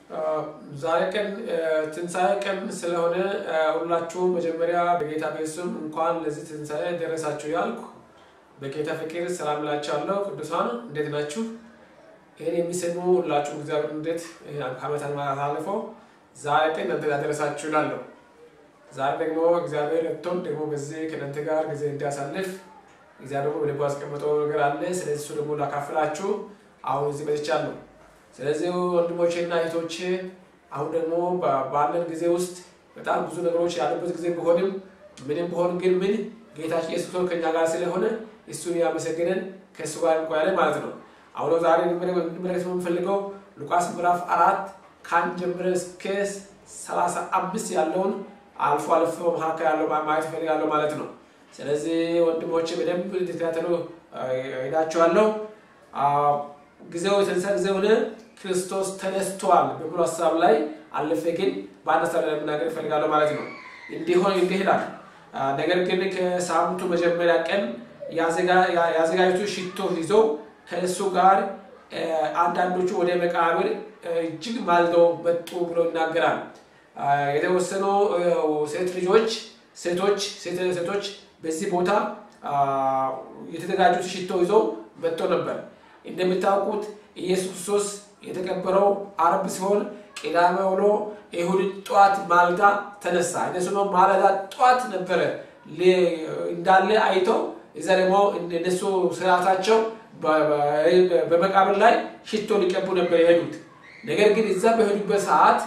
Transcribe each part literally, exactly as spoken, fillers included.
ዛሬ ቀን ትንሳኤ ቀን ስለሆነ ሁላችሁ መጀመሪያ በጌታ በስም እንኳን ለዚህ ትንሳኤ ደረሳችሁ ያልኩ በጌታ ፍቅር ሰላም ላችኋለሁ። ቅዱሳን እንዴት ናችሁ? ይሄን የሚሰሙ ሁላችሁ እግዚአብሔር እንዴት አመታን ማለት አለፈ ዛሬ ቀን ደረሳችሁ ይላል። ዛሬ ደግሞ እግዚአብሔር እቶን ደግሞ በዚህ ከእናንተ ጋር ጊዜ እንዲያሳልፍ እግዚአብሔር ደግሞ በልቡ አስቀምጠው ነገር አለ። ስለዚህ እሱ ደግሞ ላካፍላችሁ አሁን እዚህ መጥቻለሁ። ስለዚህ ወንድሞቼና እህቶቼ አሁን ደግሞ ባለን ጊዜ ውስጥ በጣም ብዙ ነገሮች ያሉበት ጊዜ ቢሆንም ምንም ቢሆን ግን ምን ጌታችን ኢየሱስ ክርስቶስ ከኛ ጋር ስለሆነ እሱን ያመሰግነን ከእሱ ጋር እንቆያለን ማለት ነው። አሁን ዛሬ እንድንመለከት የምንፈልገው ሉቃስ ምዕራፍ አራት ከአንድ ጀምረን እስከ ሰላሳ አምስት ያለውን አልፎ አልፎ መካከል ያለው ማየት ፈልጋለሁ ማለት ነው። ስለዚህ ወንድሞቼ በደንብ እንድትከታተሉ እሄዳችኋለሁ። ጊዜው የተነሳ ጊዜው ሆነ ክርስቶስ ተነስቷል በብሎ ሐሳብ ላይ አለፈ ግን ባነሳለ ለምናገር ፈልጋለሁ ማለት ነው። እንዲሆን እንዲሄዳል ነገር ግን ከሳምንቱ መጀመሪያ ቀን ያዘጋ ያዘጋጁ ሽቶ ይዞ ከእሱ ጋር አንዳንዶቹ ወደ መቃብር እጅግ ማልደው መጡ ብሎ ይናገራል። የተወሰኑ ሴት ልጆች ሴቶች ሴቶች በዚህ ቦታ የተዘጋጁት ሽቶ ይዞ መጥቶ ነበር። እንደምታውቁት ኢየሱስ ክርስቶስ የተቀበረው ዓርብ ሲሆን ቅዳሜ ውሎ እሁድ ጧት ማልዳ ተነሳ። እነሱ ነው ማለዳ ጧት ነበር እንዳለ አይቶ እዛ ደግሞ እነሱ ስራታቸው በመቃብር ላይ ሽቶ ሊቀቡ ነበር የሄዱት። ነገር ግን እዛ በሄዱበት ሰዓት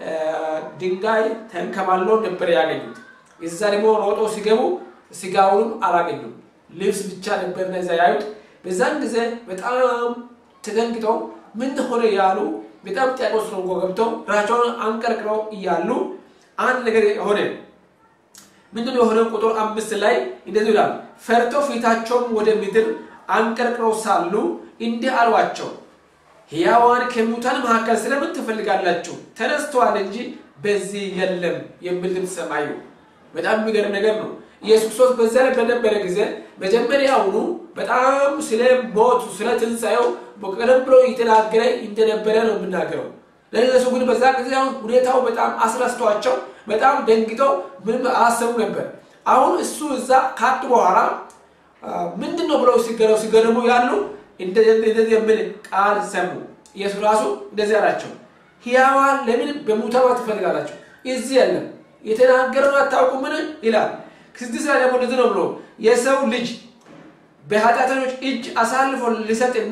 ድንጋይ ተንከባሎ ነበር ያገኙት። እዛ ደግሞ ሮጦ ሲገቡ ስጋውን አላገኙም፣ ልብስ ብቻ ነበር እዛ ያዩት። በዛን ጊዜ በጣም ተደንግጠው ምን ሆነ ያሉ በጣም ጥያቄዎች ነው ገብተው ራሳቸውን አንቀርቅረው ይያሉ አንድ ነገር ሆነ። ምንድነው የሆነው? ቁጥር አምስት ላይ እንደዚህ ይላል፣ ፈርተው ፊታቸውን ወደ ምድር አንቀርቅረው ሳሉ እንዲህ አሏቸው፣ ሕያዋን ከሙታን መካከል ስለምን ትፈልጋላችሁ? ተነስተዋል እንጂ በዚህ የለም የሚል ድምፅ ሰማዩ። በጣም የሚገርም ነገር ነው። ኢየሱስ ክርስቶስ በዛ ላይ በነበረ ጊዜ መጀመሪያውኑ በጣም ስለ ሞቱ ስለ ትንሳኤው በቀደም ብሎ የተናገረ እንደነበረ ነው የምናገረው። ለነሱ ግን በዛ ጊዜ አሁን ሁኔታው በጣም አስረስቷቸው በጣም ደንግጠው ምንም አሰቡ ነበር። አሁን እሱ እዛ ካጡ በኋላ ምንድነው ብለው ሲገረው ሲገረሙ ያሉ እንደዚህ የሚል ቃል ሰሙ። ኢየሱስ ራሱ እንደዚህ አላቸው፣ ሕያዋን ለምን በሙታን ትፈልጋላችሁ? እዚህ የለም የተናገረው አታውቁምን ይላል። ከዚህ ላይ ደግሞ እንደዚህ ነው ብሎ የሰው ልጅ በኃጢአተኞች እጅ አሳልፎ ሊሰጥና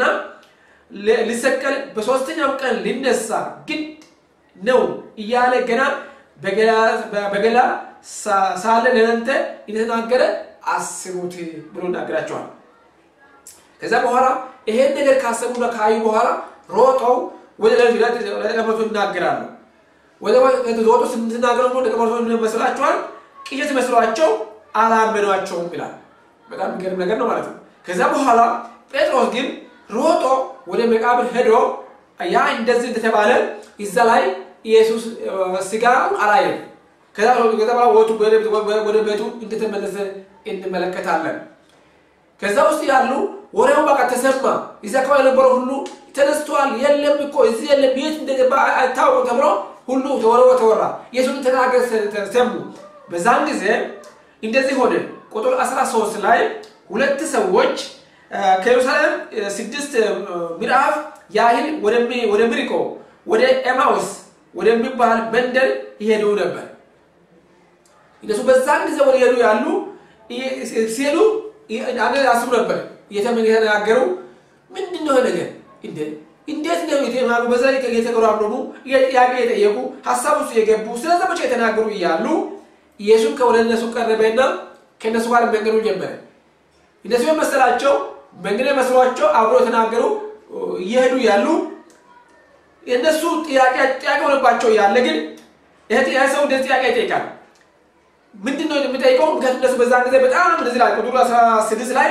ሊሰቀል በሶስተኛው ቀን ሊነሳ ግድ ነው እያለ ገና በገላ በገላ ሳለ ለእናንተ የተናገረ አስቡት ብሎ ናገራቸዋል። ከዛ በኋላ ይሄን ነገር ካሰቡና ካዩ በኋላ ሮጠው ወደ ለደቀመቱ ይናገራሉ። ወደ ወደ ሲናገሩ ነው ደቀመቱ መስሏቸዋል፣ ቅዠት መስሏቸው አላመኗቸውም ይላል። በጣም የሚገርም ነገር ነው ማለት ነው። ከዛ በኋላ ጴጥሮስ ግን ሮጦ ወደ መቃብር ሄዶ ያ እንደዚህ እንደተባለ እዛ ላይ ኢየሱስ ስጋውን አላየም። ከዛ በኋላ ወደ ቤቱ እንደተመለሰ እንመለከታለን። ከዛ ውስጥ ያሉ ወሬው በቃ ተሰማ። እዛ ከሆነ የነበረው ሁሉ ተነስቷል፣ የለም እኮ እዚህ የለም ቤት እንደገባ አይታወቅም ተብሎ ሁሉ ተወረወ ተወራ። ኢየሱስ ተናገረ ሰሙ። በዛን ጊዜ እንደዚህ ሆነ። ቁጥር አስራ ሶስት ላይ ሁለት ሰዎች ከኢየሩሳሌም ስድስት ምዕራፍ ያህል ወደሚ ወደ ምሪቆ ወደ ኤማውስ ወደሚባል መንደር ይሄዱ ነበር። እነሱ በዛን ጊዜ ወደ ይሄዱ ያሉ ሲሉ አንድ ያስቡ ነበር። የተመለከታገሩ ምንድነው ነገር እንዴ እንዴት ነው የተናገሩ? በዛ ላይ የተገራምሩ ያገ የጠየቁ ሐሳቡስ የገቡ ስለዛ ብቻ የተናገሩ ይያሉ ኢየሱስ ከወደ እነሱ ቀረበና ከነሱ ጋር መንገዱ ጀመረ። እነሱ መስላቸው መንገድ መስሏቸው አብሮ ተናገሩ ይሄዱ ያሉ እነሱ ጥያቄ ጥያቄ ሆነባቸው ያለ ግን እህት ያሰው እንደዚህ ጥያቄ ይጠይቃል። ምንድነው የሚጠይቀው? ከነሱ በዛ ጊዜ በጣም እንደዚህ ላይ ቁጥር አስራ ስድስት ላይ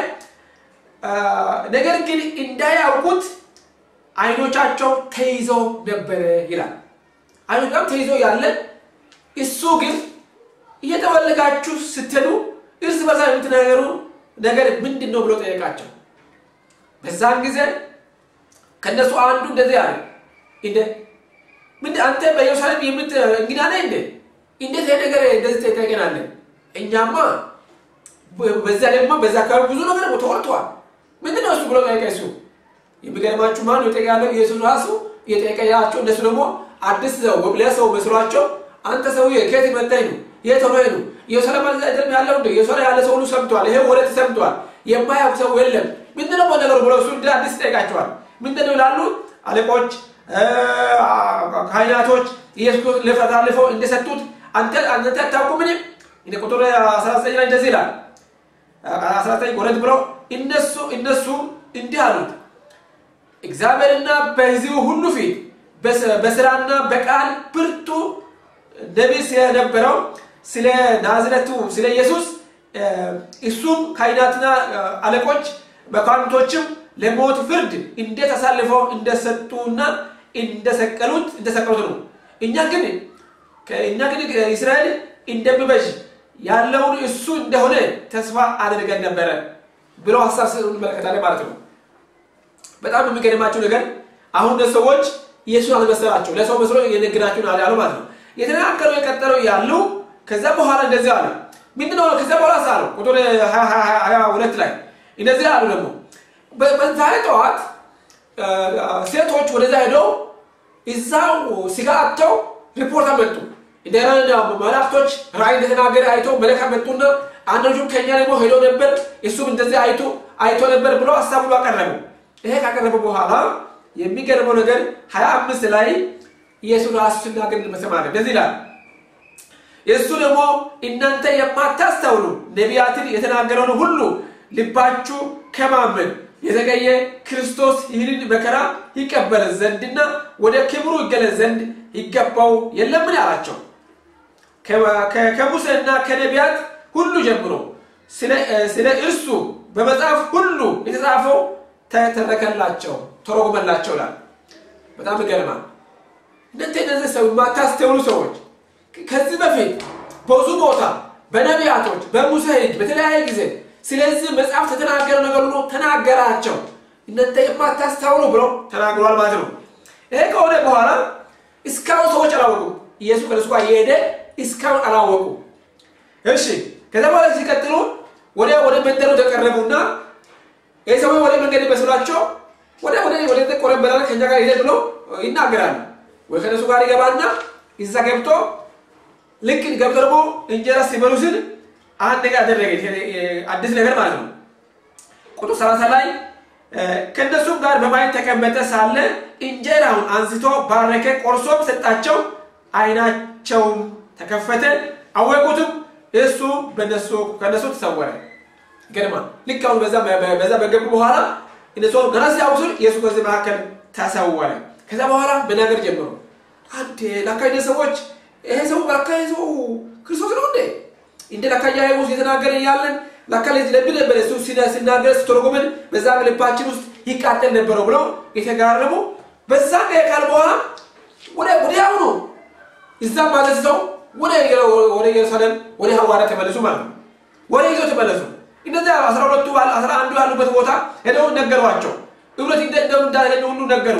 ነገር ግን እንዳያውቁት አይኖቻቸው ተይዘው ነበር ይላል። አይኖቻቸው ተይዘው ያለ እሱ ግን እየተወለጋችሁ ስትሉ እርስ በርሳ የምትናገሩ ነገር ምንድነው ብሎ ጠየቃቸው። በዛን ጊዜ ከነሱ አንዱ እንደዚህ አለ እንደ ምን አንተ በኢየሩሳሌም የምት እንግዳ ነህ እንዴ እንዴት ይሄ ነገር እንደዚህ ተጠቀናለ እኛማ በዛ ደግሞ በዛ ካሉ ብዙ ነገር ተወርቷል ምንድነው እሱ ብሎ ጠይቀሱ የሚገርማችሁ ማን ነው ጠይቃለው ኢየሱስ ራሱ የጠይቀያቸው እነሱ ደግሞ አዲስ ዘው ወብለሰው መስሏቸው አንተ ሰውዬ ከየት መጣይ ነው የተወይ ነው ኢየሩሳሌም አይደለም ያለው እንዴ ኢየሩሳሌም ያለ ሰው ሁሉ ሰምቷል ይሄ ወሬ ተሰምቷል የማያውቅ ሰው የለም ምንድነው ነገር ብሎ እሱ እንደ አዲስ ጠይቃቸዋል ምንድነው ይላሉ አለቆች ካህናቶች ኢየሱስ ለፈታለፈው እንደሰጡት አንተ አንተ ታውቁ ምን እንደ ቁጥር አስራ ዘጠኝ ላይ እንደዚህ ይላል አስራ ዘጠኝ ወረድ ብሎ እነሱ እነሱ እንዲህ አሉት እግዚአብሔርና በሕዝቡ ሁሉ ፊት በስራና በቃል ብርቱ ነብይ ስለነበረው ስለ ናዝሬቱ ስለ ኢየሱስ እሱም ካህናትና አለቆች መኳንንቶችም ለሞት ፍርድ እንዴት አሳልፈው እንደሰጡና እንደሰቀሉት እንደሰቀሉት ነው እኛ ግን ከእኛ ግን እስራኤል እንደሚበጅ ያለው እሱ እንደሆነ ተስፋ አድርገን ነበር ብሎ ሐሳብ ስለመለከታለ ማለት ነው በጣም የሚገርማችሁ ነገር አሁን ሰዎች ኢየሱስ አልመሰላቸው ለሰው መስሎ የነገራቸው ነው ያለው ማለት ነው የተናገረው የቀጠለው ያለው ከዛ በኋላ እንደዚህ አለ ምንድነው ከዛ በኋላ ሳለው ቁጥር ሃያ ሁለት ላይ እንደዚህ አሉ ደግሞ በዛይቷት ሴቶች ወደዛ ሄደው እዛው ሲጋተው ሪፖርት አመጡ እንደራና መላእክቶች ራእይ እንደተናገረ አይቶ መለካ መጡና አንደጁ ከኛ ደግሞ ሄዶ ነበር እሱም እንደዚህ አይቶ አይቶ ነበር ብሎ ሐሳቡን አቀረቡ ይሄ ካቀረበ በኋላ የሚገርመው ነገር ሃያ አምስት ላይ ኢየሱስ ራሱ ሲናገር መስማት እንደዚህ ይላል እሱ ደግሞ እናንተ የማታስተውሉ ነቢያትን የተናገረውን ሁሉ ልባችሁ ከማመን የተገየ ክርስቶስ ይህንን መከራ ይቀበል ዘንድና ወደ ክብሩ ይገለጽ ዘንድ ይገባው የለምን አላቸው ከሙሴና ከነቢያት ሁሉ ጀምሮ ስለ ስለ እርሱ በመጽሐፍ ሁሉ የተጻፈው ተተረከላቸው ተረጎመላቸው ይላል በጣም ይገርማል እንዴት እንደዚህ ሰው ማታስተውሉ ሰዎች ከዚህ በፊት ብዙ ቦታ በነቢያቶች በሙሴ በተለያየ ጊዜ ስለዚህ መጽሐፍ ተተናገረ ነገር ሁሉ ተናገራቸው እናንተ የማታስተውሉ ብሎ ተናግሯል ማለት ነው ይሄ ከሆነ በኋላ እስካሁን ሰዎች አላወቁ ኢየሱስ ክርስቶስ ጋር የሄደ እስካሁን አላወቁ እሺ ከዛ በኋላ ሲቀጥሉ ወደ ወደ መንደሩ ተቀረቡና እየሰው ወደ መንገድ መስሏቸው ወደ ወደ ወደ ተቆረበላለ ከኛ ጋር ይሄድ ብሎ ይናገራል ወይ ከነሱ ጋር ይገባና እዛ ገብቶ ልክ ገብቶ እንጀራ ሲበሉ ሲል አንድ ነገር አደረገ አዲስ ነገር ማለት ነው ቁጥር ሰላሳ ላይ ከነሱ ጋር በማይት ተቀመጠ ሳለ እንጀራውን አንስቶ ባረከ ቆርሶም ሰጣቸው አይናቸው ተከፈተ አወቁትም እሱ በነሱ ከነሱ ተሰወረ ገርማ ልካው በዛ በዛ በገቡ በኋላ እነሱ ገራስ ያውሱል ኢየሱስ ከዚህ መካከል ተሰወረ ከዛ በኋላ በነገር ጀመሩ አንተ ለካይደ ሰዎች ይሄ ሰው በርካይዞ ክርስቶስ ነው እንዴ እንደ ለካያየው የተናገረ ያለን ለካለ ለብለ በለሱ ሲናገር ስትሮጎመን በዛ ልባችን ውስጥ ይቃጠል ነበር ብለው የተጋረሙ በዛ ከካል በኋላ ወደ ወዲያው ነው እዛ ማለት ነው ወደ ወደ ኢየሩሳሌም ወደ ሐዋርያት ተመለሱ ማለት ነው ወደ ኢየሱስ ተመለሱ እንደዛ አስራ ሁለቱ ባል አስራ አንዱ ያሉበት ቦታ ሄደው ነገሯቸው እውነት እንደም እንዳለ ሁሉ ነገሩ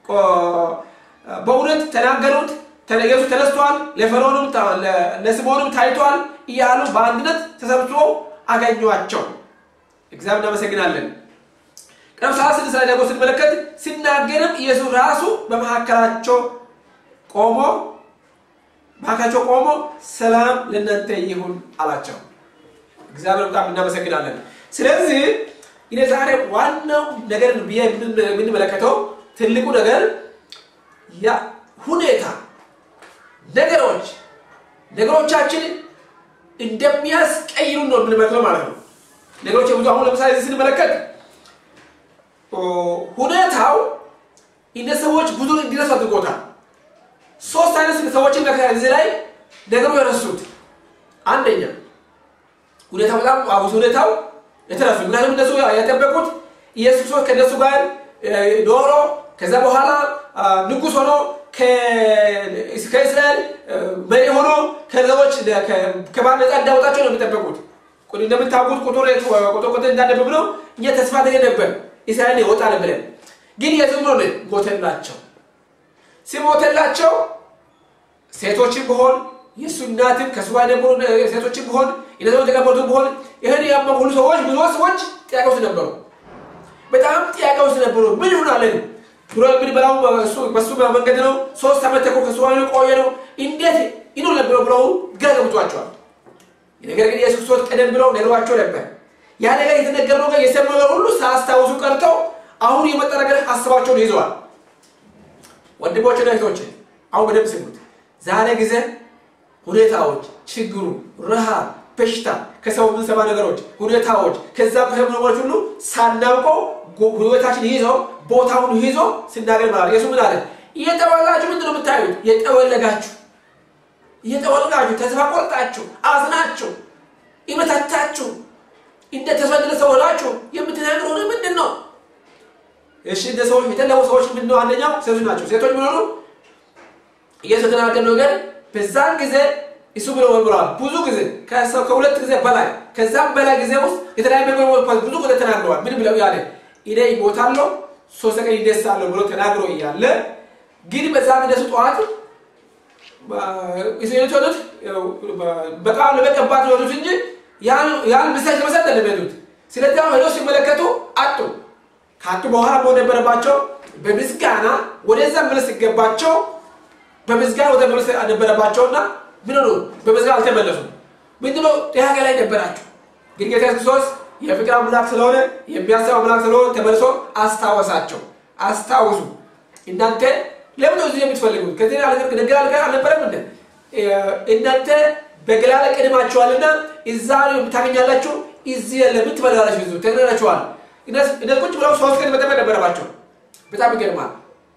በእውነት ተናገሩት ተነገሩ ተነስተዋል ለፈርዖንም ለስምዖንም ታይቷል ይያሉ በአንድነት ተሰብስበው አገኙአቸው እግዚአብሔር እናመሰግናለን ቀን ሰዓት ላይ ደግሞ ስንመለከት ሲናገርም ኢየሱስ ራሱ በመሐከላቸው ቆሞ በመሐከላቸው ቆሞ ሰላም ለእናንተ ይሁን አላቸው እግዚአብሔር በጣም እናመሰግናለን ስለዚህ ይሄ ዛሬ ዋናው ነገር ምን መለከተው ትልቁ ነገር ያ ሁኔታ ነገሮች ነገሮቻችን እንደሚያስቀይሩ ነው የምንመክረው ማለት ነው ነገሮች ብዙ አሁን ለምሳሌ ስንመለከት ሁኔታው እነሰዎች ብዙ እንዲረሱ አድርጎታል ሶስት አይነት ሰዎችን ለከዚህ ላይ ነገሩ የረሱት አንደኛ ሁኔታው በጣም አቡስ ሁኔታው የተረሱ ምክንያቱም እነሱ ያተበቁት ኢየሱስ ከነሱ ጋር ዶሮ ከዛ በኋላ ንጉስ ሆኖ ከእስራኤል መሪ ሆኖ ከዘዎች ከባድ እንዳወጣቸው ነው የሚጠበቁት ቁጥ እንደምታውቁት ቁጥር ቁጥር ቁጥር እንዳደረገ ብለው እኛ ተስፋ አድርገን ነበር እስራኤል ይወጣል ብለን ግን ኢየሱስ ነው ሞተላቸው ሲሞተላቸው ሴቶችን ቢሆን የሱ እናትም ከሱ ጋር የነበሩ ሴቶችን ቢሆን እነዚህ ተቀበሉት ቢሆን ይሄን ያመኑ ሁሉ ሰዎች ብዙ ሰዎች ጥያቄ ውስጥ ነበሩ በጣም ጥያቄ ውስጥ ነበሩ ምን ይሆናል ብሎ ምን በላው እሱ በሱ መንገድ ነው ሶስት አመት ተኮ ከሱ ጋር ቆየ ነው እንዴት ይኖር ነበር ብለው ግራ ገብቷቸዋል ነገር ግን ኢየሱስ ክርስቶስ ቀደም ብለው ነግሯቸው ነበር ያ ነገር የተነገረው ነገር የሰማው ሁሉ ሳያስታውሱ ቀርተው አሁን የመጣ ነገር ሐሳባቸው ነው ይዘዋል ወንድሞችና እህቶች አሁን በደንብ ስሙት ዛሬ ጊዜ ሁኔታዎች ችግሩ ረሃብ በሽታ ከሰው ምን ሰማ ነገሮች ሁኔታዎች ከዛ ከመኖር ሁሉ ሳናውቀው ህይወታችን ይዘው ቦታውን ይዘው ሲናገር ማለት ኢየሱስ ምን አለ እየተወላችሁ ምንድነው የምታዩት እየተወለጋችሁ እየተወለጋችሁ ተስፋ ቆርጣችሁ አዝናችሁ ይመታታችሁ እንደ ተሰደደ ሰው ሆናችሁ የምትናገሩት ምንድነው እሺ እንደ ሰው የተለወጡ ሰዎች ምንድነው አንደኛው ሴቶች ናቸው ሴቶች ምን ሆኑ እየተናገሩ ነገር በዛን ጊዜ እሱ ብሎ ወብሯል ብዙ ጊዜ ከሰው ከሁለት ጊዜ በላይ ከዛም በላይ ጊዜ ውስጥ የተለያየ ነገር ብዙ ጊዜ ተናግረዋል ምን ብለው ያለ ኢዴ ይቦታለው ሶስት ቀን ይደሳለው ብሎ ተናግሮ ይያለ ግን በዛን እንደሱ ጧት እየተወለዱ በቃል ለበቀባት ነው እንጂ ያን ያን ምሳሌ መሰጠት ለበዱት ስለዚህ አሁን ሄዶ ሲመለከቱ አጡ ካጡ በኋላ ነው ነበረባቸው በምስጋና ወደዛ መልስ ይገባቸው በምስጋና ወደ መልስ አነበረባቸውና ምን ነው በምስጋና አልተመለሱም ምንድነው ጥያቄ ላይ ነበራቸው ግን ጌታ ኢየሱስ የፍቅር አምላክ ስለሆነ የሚያስብ አምላክ ስለሆነ ተመልሶ አስታወሳቸው አስታውሱ እናንተ ለምን እዚህ የምትፈልጉት ከዚህ ነገር ነገር ነገር አልነበረም እንዴ እናንተ በግላለ ቀድማችኋልና እዛው የምታገኛላችሁ እዚህ ለምን ትበላላችሁ እዚህ ተነራችኋል እነሱ እነሱ ብለው ሶስት ቀን መጠበቅ ነበረባቸው በጣም ይገርማል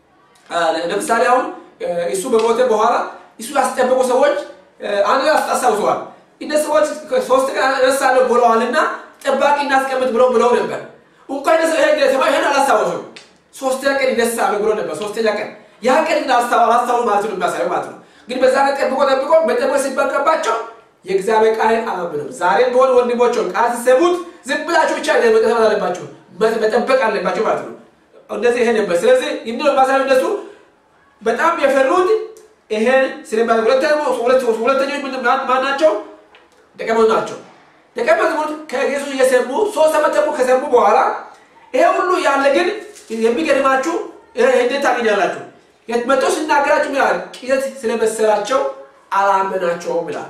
ለምሳሌ አሁን እሱ በሞተ በኋላ እሱ ያስጠበቁ ሰዎች አንዱ ያስታውሰዋል እነሱ ሰዎች ሶስት ቀን ረሳለው ብለዋልና ጠባቂ እናስቀምጥ ብለው ብለው ነበር እንኳን እነሱ ሄደ ተባይና አላስታወሱም ሶስት ቀን ይደሳሉ ብለው ነበር ሶስት ቀን ያ ቀን እንዳስታወሉ አስታወሉ ማለት ነው የሚያሳየው ማለት ነው ግን በዛ ቀን ጠብቆ ጠብቆ በጠብቆ ሲበቀባቸው የእግዚአብሔር ቃል አላምንም ዛሬም ቢሆን ወንድሞች ቃል ሲሰሙት ዝም ብላችሁ ብቻ መጠበቅ አለባችሁ መጠበቅ አለባችሁ ማለት ነው እንደዚህ ይሄ ነበር ስለዚህ እንዴው ማሳየው እንደሱ በጣም የፈሩት ይሄን ስለማ ሁለተኛው ሁለተኛው ምን ማናቸው ደቀመው ናቸው ደቀመው ከኢየሱስ እየሰሙ ሶስት አመት ተቆ ከሰሙ በኋላ ይሄ ሁሉ ያለ ግን የሚገርማችሁ እንዴት ታገኛላችሁ የመጣው ሲናገራችሁ ይላል ቂዘት ስለመሰላቸው አላመናቸውም ይላል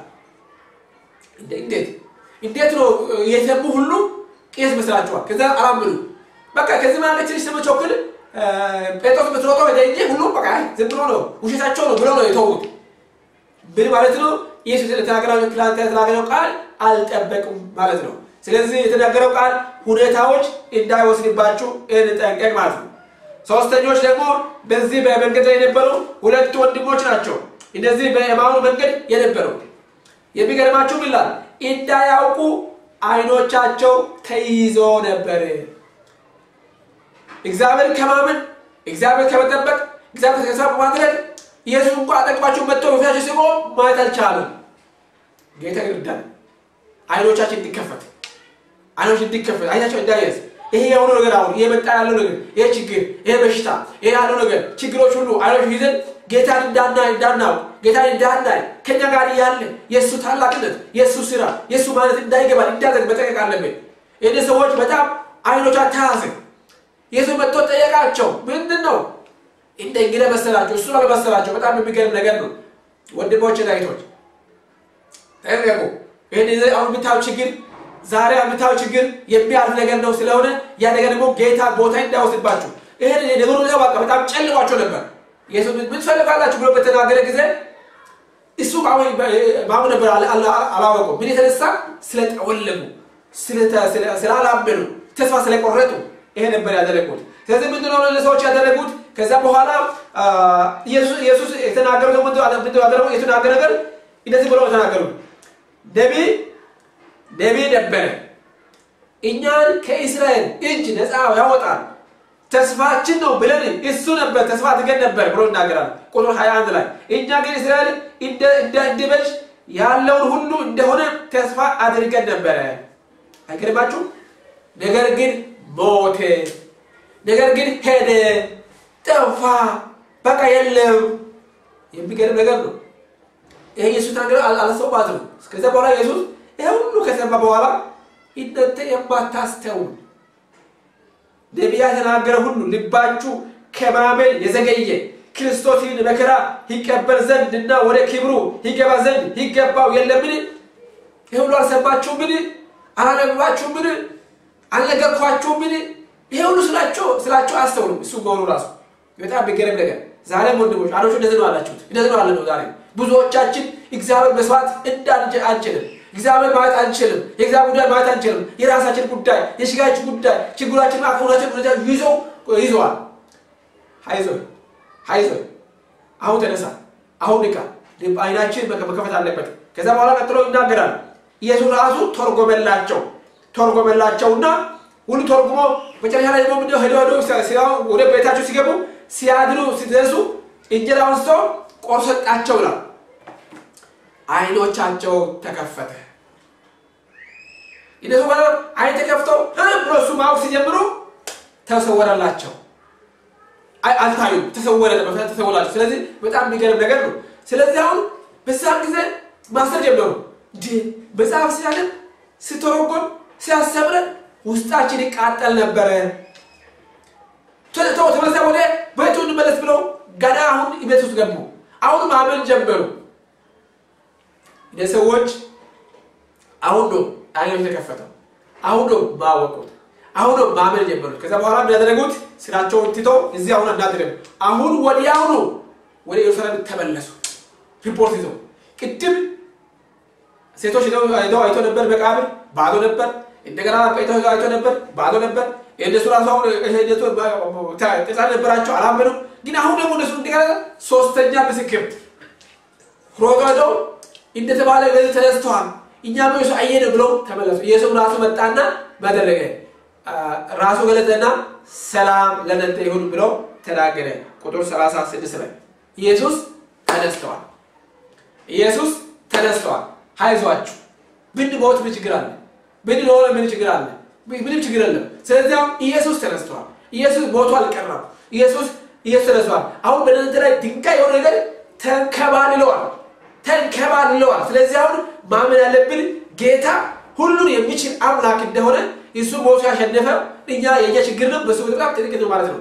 እንዴት እንዴት ነው የሰሙ ሁሉ ቂዘት መስላቸዋል ከዛ አላመኑ በቃ ከዚህ ማለት ትንሽ ተመቾክል ጴጥሮስ በትሮታው ወደጄ ሁሉ በቃ ዝም ብሎ ነው ውሸታቸው ነው ብሎ ነው የተውት ምን ማለት ነው ኢየሱስ የተናገረው ክላንተ የተናገረው ቃል አልጠበቁም ማለት ነው ስለዚህ የተናገረው ቃል ሁኔታዎች እንዳይወስድባችሁ እንጠንቀቅ ማለት ነው ሶስተኞች ደግሞ በዚህ በመንገድ ላይ የነበሩ ሁለት ወንድሞች ናቸው እነዚህ በኤማኑ መንገድ የነበሩ የሚገርማችሁ ይላል እንዳያውቁ አይኖቻቸው ተይዞ ነበር እግዚአብሔር ከማመን እግዚአብሔር ከመጠበቅ እግዚአብሔር ከሰብ ማድረግ ኢየሱስ እንኳን አጠቅባቸው መጥቶ ወፋቸው ሲቆ ማየት አልቻለም ጌታ ይርዳል አይኖቻችን እንዲከፈት አይኖች እንዲከፈት አይናቸው እንዳይያዝ ይሄ ያው ነገር አሁን የመጣ ያለው ነገር ይሄ ችግር ይሄ በሽታ ይሄ ያለው ነገር ችግሮች ሁሉ አይኖች ይዘን ጌታን እንዳና እንዳናው ጌታን እንዳናይ ከኛ ጋር ያለ የሱ ታላቅነት የሱ ስራ የሱ ማለት እንዳይገባ እንዳዘግ መጠቀቅ አለበት እኔ ሰዎች በጣም አይኖቻቸው ታዘ ኢየሱስ መጥቶ ጠየቃቸው ምንድነው እንደ እንግዲህ መሰላቸው እሱ ነው መሰላቸው በጣም የሚገርም ነገር ነው ወንድሞች እና እህቶች ተረጋጉ እኔ አሁን ብታው ችግር ዛሬ አምታው ችግር የሚያልፍ ነገር ነው ስለሆነ ያ ነገር ደግሞ ጌታ ቦታ እንዳይወስድባችሁ ይሄ ነገሩ ነው በቃ በጣም ጨልቋቸው ነበር ኢየሱስ ምን ፈልጋላችሁ ብሎ በተናገረ ጊዜ እሱ ባው ባው ነበር አላወቁ ምን የተነሳ ስለተወለዱ ስላላመኑ ተስፋ ስለቆረጡ ይሄ ነበር ያደረጉት ስለዚህ ምንድነው ለሰዎች ያደረጉት ከዛ በኋላ ኢየሱስ ኢየሱስ የተናገረው ደግሞ ምንድነው ያደረገው የተናገረው ነገር እንደዚህ ብሎ ተናገሩ ነቢ ነቢ ነበር እኛን ከእስራኤል እጅ ነፃ ያወጣል ተስፋችን ነው ብለን እሱ ነበር ተስፋ አድርገን ነበር ብሎ እናገራል ቁጥር ሃያ አንድ ላይ እኛ ግን እስራኤል እንደ እንደበጅ ያለውን ሁሉ እንደሆነ ተስፋ አድርገን ነበር አይገርማችሁ ነገር ግን ሞተ ነገር ግን ሄደ ጠፋ በቃ የለም የሚገርም ነገር ነው ይሄ ኢየሱስ ተናገረ አላሰባት ነው ከዛ በኋላ ኢየሱስ ይሄ ሁሉ ከሰማ በኋላ እናንተ የማታስተውሉ ነቢያት ተናገረ ሁሉ ልባችሁ ከማመን የዘገየ ክርስቶስን መከራ ይቀበል ዘንድና ወደ ክብሩ ይገባ ዘንድ ይገባው የለምን ይሄ ሁሉ አልሰማችሁም ምን አላነበባችሁም ምን አልነገርኳችሁም ምን ይሄ ሁሉ ስላችሁ ስላችሁ አስተውሉ እሱ ጎሩ ራሱ በጣም ቢገርም ነገር ዛሬ ወንድሞች አሮቹ እንደዚህ ነው አላችሁት እንደዚህ ነው አለ ነው ዛሬ ብዙዎቻችን እግዚአብሔር መስዋዕት እንዳንጀ አንችልም እግዚአብሔር ማለት አንችልም የእግዚአብሔር ጉዳይ ማለት አንችልም የራሳችን ጉዳይ የሽጋችን ጉዳይ ችግሮችን አቆናችን ጉዳይ ይዞ ይዟል ሃይዞ ሃይዞ አሁን ተነሳ አሁን ንቃ አይናችን መከፈት አለበት ከዛ በኋላ ቀጥሎ ይናገራል ኢየሱስ ራሱ ተርጎመላቸው ተርጎመላቸውና ሁሉ ተርጉሞ በጨረሻ ላይ ደግሞ ምንድነው ሄዶ ሄዶ ሲያው ወደ ቤታቸው ሲገቡ ሲያድሩ ሲደርሱ እንጀራውን ሰው ቆርሰጣቸው ነው አይኖቻቸው ተከፈተ ኢየሱስ ባለ አይን ተከፍተው ብሎሱ ማው ሲጀምሩ ተሰወረላቸው አይ አልታዩ ተሰወረ በፈታ ተሰወላቸው ስለዚህ በጣም የሚገርም ነገር ነው ስለዚህ አሁን በዛም ጊዜ ማስተር ጀምሩ ዲ በዛም ሲያለ ሲተረጎም ሲያስተምረን ውስጣችን ይቃጠል ነበር ተተው ተመለሰ ወደ ቤቱን መለስ ብለው ገና አሁን ኢየሱስ ገቡ አሁን ማመን ጀመሩ ለሰዎች አሁን ነው አይኑ ተከፈተው አሁን ነው ባወቁት አሁን ነው ማመን ጀመሩ ከዛ በኋላ ያደረጉት ስራቸውን ትተው እዚህ አሁን እንዳደረጉ አሁን ወዲያው ነው ወደ ኢየሩሳሌም ተመለሱ ሪፖርት ይዘው ቅድም ሴቶች ነው አይተው አይቶ ነበር መቃብር ባዶ ነበር እንደገና አይተው አይቶ ነበር ባዶ ነበር እንደሱ ራሱ ሄደቶ ተጻለ ነበራቸው አላመኑ ግን አሁን ደግሞ እነሱ እንደገና ሶስተኛ ምስክር ሮጋዶ እንደተባለ ለዚህ ተነስተዋል እኛ ነው እሱ አየነ ብለው ተመለሱ ኢየሱስ ራሱ መጣና ባደረገ ራሱ ገለጠና ሰላም ለነንተ ይሁን ብለው ተናገረ ቁጥር ሰላሳ ስድስት ላይ ኢየሱስ ተነስተዋል ኢየሱስ ተነስተዋል ሃይዟችሁ ብንሞት ምን ችግር አለ ብንኖር ምን ችግር አለ ምንም ችግር የለም ስለዚህ ኢየሱስ ተነስተዋል ኢየሱስ ሞቶ አልቀረም ኢየሱስ ኢየሱስ ተነስተዋል አሁን በእናንተ ላይ ድንጋይ የሆነ ነገር ተንከባልለዋል ተንከባልለዋል ስለዚህ አሁን ማመን ያለብን ጌታ ሁሉን የሚችል አምላክ እንደሆነ እሱ ሞቶ ያሸነፈ እኛ የኛ ችግር ነው በሱ በጣም ትልቅ ነው ማለት ነው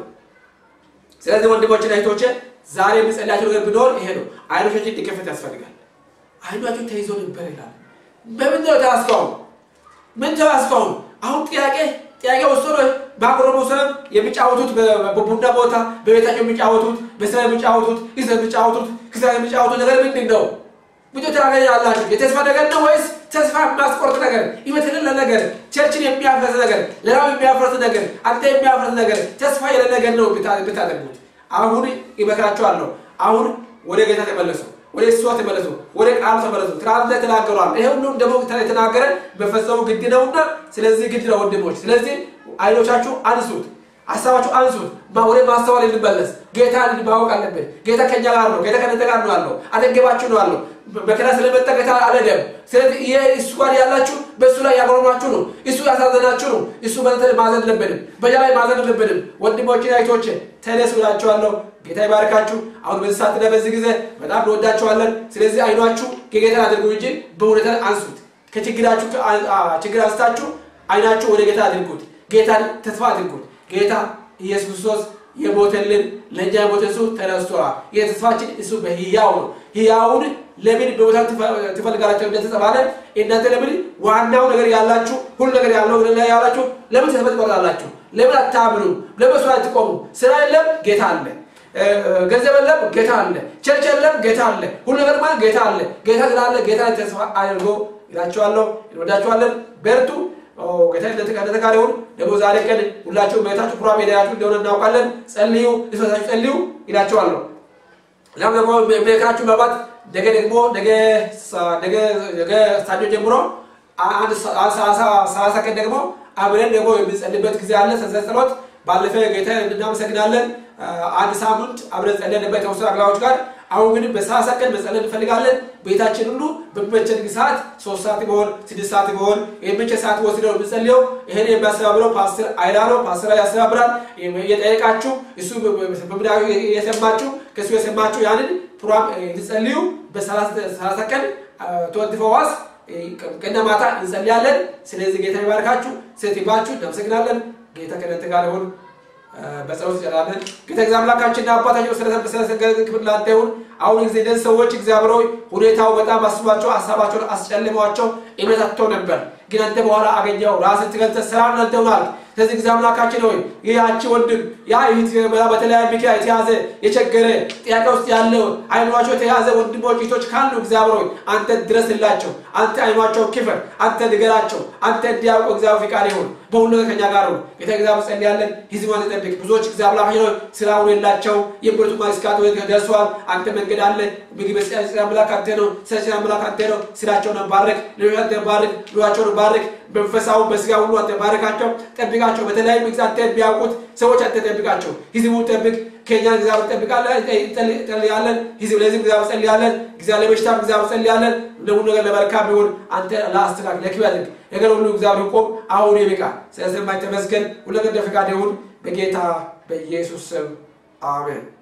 ስለዚህ ወንድሞችና እህቶቼ ዛሬ ምጸልያችሁ ነገር ቢኖር ይሄ ነው አይኖቻችን እንዲከፈት ያስፈልጋል አይኖቻችን ተይዞ ነበር ይላል በምን ነው ታስቀው ምን ታስቀው አሁን ጥያቄ ጥያቄ ወሰረ ባቆረበው ሰለም የሚጫወቱት በቡና ቦታ በቤታቸው የሚጫወቱት በስራ የሚጫወቱት ይዘ የሚጫወቱት ከዛ የሚጫወቱት ነገር ምንድን ነው ምን ተራጋይ ያላችሁ የተስፋ ነገር ነው ወይስ ተስፋ ማስቆርጥ ነገር ይመተለ ነገር ቸርችን የሚያፈርስ ነገር ለራው የሚያፈርስ ነገር አንተ የሚያፈርስ ነገር ተስፋ የሌለ ነገር ነው ብታደርጉት አሁን ይመክራችኋለሁ አሁን ወደ ጌታ ተመለሱ ወደ እሱ ተመለሱ ወደ ቃል ተመለሱ ትራንተ ተናገሯል ይሄ ሁሉ ደግሞ ተናገረ በፈሰው ግድ ነውና ስለዚህ ግድ ነው ወንድሞች ስለዚህ አይኖቻችሁ አንሱት አሳባችሁ አንሱት ወደ ማስተዋል እንመለስ ጌታን ማወቅ አለበት ጌታ ከኛ ጋር ነው ጌታ ከእናንተ ጋር ነው አለው አጠገባችሁ ነው አለው በከና ስለመጣ ጌታ አለደም ስለዚህ ኢየሱስ ጋር ያላችሁ በሱ ላይ ያጎረማችሁ ነው እሱ ያሳዘናችሁ ነው እሱ በእናንተ ማዘን ለበደም በላይ ማዘን ለበደም ወንድሞቼ አይቶቼ ተነሱላችኋለሁ ጌታ ይባርካችሁ አሁን በዛት ለበዚህ ጊዜ በጣም ወዳችኋለን ስለዚህ አይኗችሁ ከጌታ አድርጉ እንጂ በእውነት አንሱት ከችግራችሁ ችግር አንስታችሁ አይናችሁ ወደ ጌታ አድርጉት ጌታን ተስፋ አድርጉት ጌታ ኢየሱስ ክርስቶስ የሞተልን ለኛ የሞተሱ ተነስቷል የተስፋችን እሱ በህያው ነው ህያውን ለምን በቦታው ተፈልጋላችሁ እንደተባለ እናንተ ለምን ዋናው ነገር ያላችሁ ሁሉ ነገር ያለው ነገር ያላችሁ ለምን ተፈጥቆላላችሁ ለምን አታምሩ ለምን ስራ አትቆሙ ስራ የለም ጌታ አለ ገንዘብ የለም ጌታ አለ ቸርች የለም ጌታ አለ ሁሉ ነገር ማለት ጌታ አለ ጌታ ስላለ ጌታ ተስፋ አድርጎ ይላችኋለሁ እንወዳችኋለን በርቱ ጌታ እንደተቀደሰ ጋር ደግሞ ዛሬ ቀን ሁላችሁ በታችሁ ፕሮግራም ሄዳችሁ እንደሆነ እናውቃለን ጸልዩ እሰሳችሁ ጸልዩ ይላችኋለሁ ለምን ደግሞ በካችሁ ባባት ነገ ደግሞ ነገ ነገ ነገ ሳጆ ጀምሮ አንድ ሰላሳ ቀን ደግሞ አብረን ደግሞ የምንጸልይበት ጊዜ አለ ተዘጸሎት ባለፈ ጌታ እናመሰግናለን አንድ ሳምንት አብረን ጸልየንበት ተወሰነ አግላዎች ጋር አሁን ግን በሰላሳ ቀን መጸለይ እንፈልጋለን ቤታችን ሁሉ በመቸን ሰዓት ሶስት ሰዓት ይሆን ስድስት ሰዓት ይሆን የመቸ ሰዓት ወስደው እንጸልየው ይሄን የሚያስተባብረው ፓስተር አይላሎ ፓስተር ያስተባብራል የጠየቃችሁ እሱ በብዳው የሰማችሁ ከሱ የሰማችሁ ያንን ፕሮግራም እንጸልዩ በሰላሳ ቀን ተወድፈዋስ ቀና ማታ እንጸልያለን ስለዚህ ጌታ ይባርካችሁ ስለትባችሁ እናመሰግናለን ጌታ ከእናንተ ጋር ይሁን በጸሎት ጀራለን ጌታ እግዚአብሔርና አባታችን ስለተሰገደ ክብር ላንተ ይሁን አሁን ጊዜ ደስ ሰዎች እግዚአብሔር ሁኔታው በጣም አስባቸው ሐሳባቸው አስጨልመዋቸው እምነታቸው ነበር ግን አንተ በኋላ አገኘው ራስህ ትገልጥ ሰላም ለተውናል ስለዚህ እግዚአብሔርናችን ሆይ ያቺ ወንድም ያ ይት በተለያየ ምክንያት የተያዘ የቸገረ ጥያቄ ውስጥ ያለው አይኗቸው የተያዘ ወንድሞች እህቶች ካሉ እግዚአብሔር ሆይ አንተ ድረስላቸው አንተ አይኗቸው ክፈት አንተ ንገራቸው አንተ እንዲያውቁ እግዚአብሔር ፍቃድ ይሁን በሁሉ ከኛ ጋር ነው ጌታ እግዚአብሔር ጸልያለን ህዝቡን ተጠብቅ ብዙዎች እግዚአብሔር ሆይ ስራው የላቸው የብርቱ ማስካት ወይ ደርሷል አንተ መንገድ አለ ምግብ ሲያስ አምላክ አንተ ነው ሰላም አምላክ አንተ ነው ስራቸውን ባርክ ለወያተ ባርክ ለዋቸውን ባርክ በፈሳው በስጋ ሁሉ አንተ ባርካቸው ጠብቃቸው በተለይ ምክንያት ቢያውቁት ሰዎች አንተ ጠብቃቸው ህዝቡ ጠብቅ ከኛ እግዚአብሔር ጠብቃለ ጠልያለን ህዝብ ለዚህ እግዚአብሔር ጸልያለን እግዚአብሔር በሽታ እግዚአብሔር ጸልያለን ለሁሉ ነገር ለበረካም ይሁን አንተ ላስተካክ ለክብያለክ ነገር ሁሉ እግዚአብሔር ቆም አሁን ይበቃ ስለዚህ ተመስገን ሁሉ ነገር ፈቃድ ይሁን በጌታ በኢየሱስ ስም አሜን